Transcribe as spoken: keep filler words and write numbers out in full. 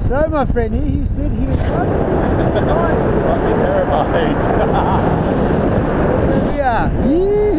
So my friend here, you said he was running. I'd be terrified. There we are. Yeah.